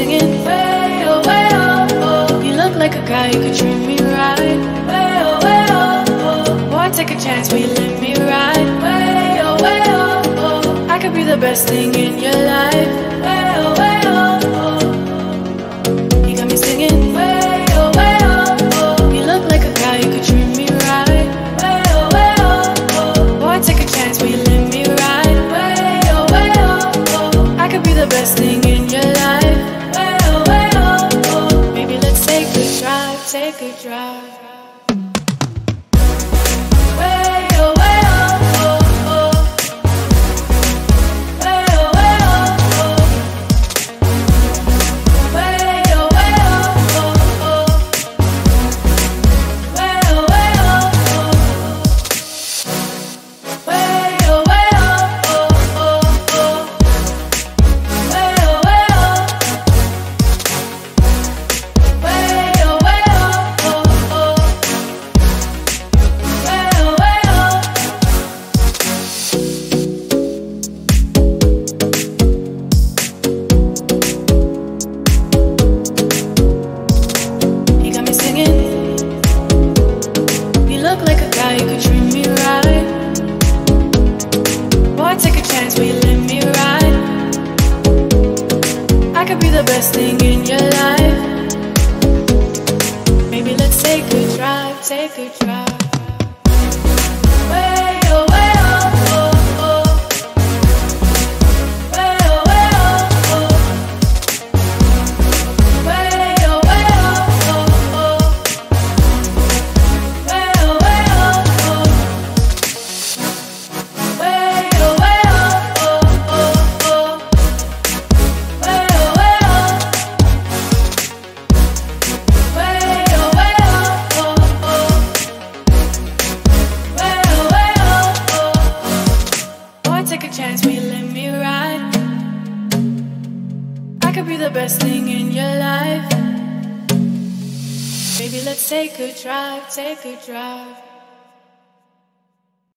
singing way oh, oh. You look like a guy who could treat me right. Way oh, oh. Boy, take a chance, will you let me ride? Way oh, oh. I could be the best thing in your life. Way oh, oh. You got me singing way oh, oh. You look like a guy who could treat me right. Way oh, oh. Boy, take a chance, will you let me ride? Way oh, oh. I could be the best thing in your life. Way oh, oh. Maybe let's take a drive, take a drive. Take a drive. Way oh, oh. Way oh, oh. Way oh, oh. Way oh, oh. Way oh, oh. Way take a chance, will you let me ride? I could be the best thing in your life. Baby, let's take a drive, take a drive.